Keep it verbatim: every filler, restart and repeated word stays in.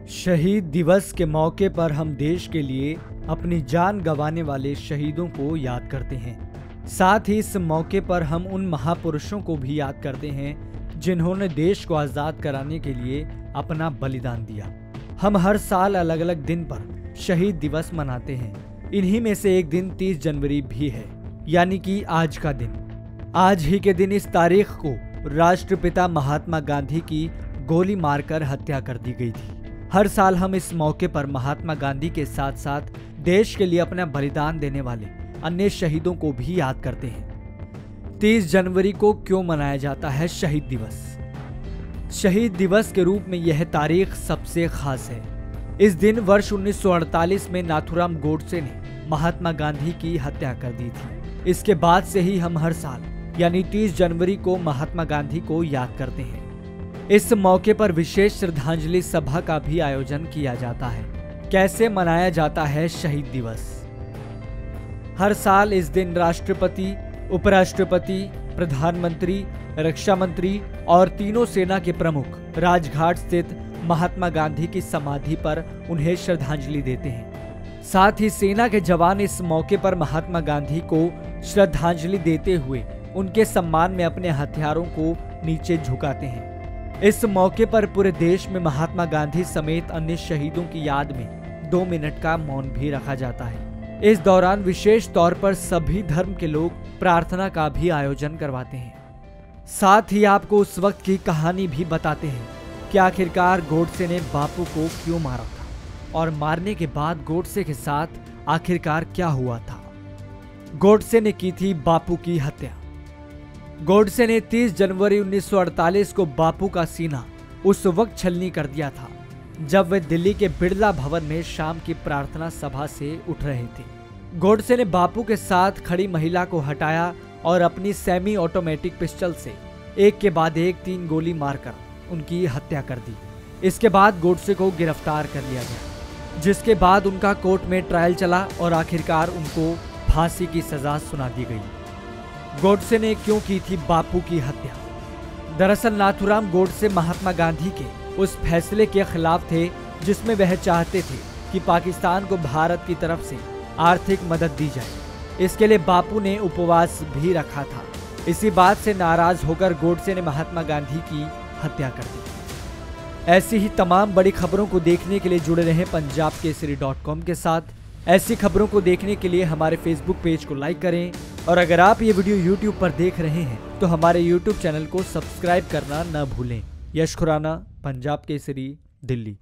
शहीद दिवस के मौके पर हम देश के लिए अपनी जान गंवाने वाले शहीदों को याद करते हैं। साथ ही इस मौके पर हम उन महापुरुषों को भी याद करते हैं जिन्होंने देश को आजाद कराने के लिए अपना बलिदान दिया। हम हर साल अलग अलग दिन पर शहीद दिवस मनाते हैं। इन्हीं में से एक दिन तीस जनवरी भी है, यानी कि आज का दिन। आज ही के दिन इस तारीख को राष्ट्रपिता महात्मा गांधी की गोली मारकर हत्या कर दी गई थी। हर साल हम इस मौके पर महात्मा गांधी के साथ साथ देश के लिए अपना बलिदान देने वाले अन्य शहीदों को भी याद करते हैं। तीस जनवरी को क्यों मनाया जाता है शहीद दिवस? शहीद दिवस के रूप में यह तारीख सबसे खास है। इस दिन वर्ष उन्नीस सौ अड़तालीस में नाथूराम गोडसे ने महात्मा गांधी की हत्या कर दी थी। इसके बाद से ही हम हर साल यानी तीस जनवरी को महात्मा गांधी को याद करते हैं। इस मौके पर विशेष श्रद्धांजलि सभा का भी आयोजन किया जाता है। कैसे मनाया जाता है शहीद दिवस? हर साल इस दिन राष्ट्रपति, उपराष्ट्रपति, प्रधानमंत्री, रक्षा मंत्री और तीनों सेना के प्रमुख राजघाट स्थित महात्मा गांधी की समाधि पर उन्हें श्रद्धांजलि देते हैं। साथ ही सेना के जवान इस मौके पर महात्मा गांधी को श्रद्धांजलि देते हुए उनके सम्मान में अपने हथियारों को नीचे झुकाते हैं। इस मौके पर पूरे देश में महात्मा गांधी समेत अन्य शहीदों की याद में दो मिनट का मौन भी रखा जाता है। इस दौरान विशेष तौर पर सभी धर्म के लोग प्रार्थना का भी आयोजन करवाते हैं। साथ ही आपको उस वक्त की कहानी भी बताते हैं कि आखिरकार गोडसे ने बापू को क्यों मारा था और मारने के बाद गोडसे के साथ आखिरकार क्या हुआ था। गोडसे ने की थी बापू की हत्या। गोडसे ने तीस जनवरी उन्नीस सौ अड़तालीस को बापू का सीना उस वक्त छलनी कर दिया था जब वे दिल्ली के बिड़ला भवन में शाम की प्रार्थना सभा से उठ रहे थे। गोडसे ने बापू के साथ खड़ी महिला को हटाया और अपनी सेमी ऑटोमेटिक पिस्टल से एक के बाद एक तीन गोली मारकर उनकी हत्या कर दी। इसके बाद गोडसे को गिरफ्तार कर लिया गया, जिसके बाद उनका कोर्ट में ट्रायल चला और आखिरकार उनको फांसी की सजा सुना दी गई। गोडसे ने क्यों की थी बापू की हत्या? दरअसल नाथूराम गोडसे महात्मा गांधी के उस फैसले के खिलाफ थे जिसमें वह चाहते थे कि पाकिस्तान को भारत की तरफ से आर्थिक मदद दी जाए। इसके लिए बापू ने उपवास भी रखा था। इसी बात से नाराज होकर गोडसे ने महात्मा गांधी की हत्या कर दी। ऐसी ही तमाम बड़ी खबरों को देखने के लिए जुड़े रहें पंजाब केसरी डॉट कॉम के साथ। ऐसी खबरों को देखने के लिए हमारे फेसबुक पेज को लाइक करें और अगर आप ये वीडियो यूट्यूब पर देख रहे हैं तो हमारे यूट्यूब चैनल को सब्सक्राइब करना न भूलें। यश खुराना, पंजाब केसरी, दिल्ली।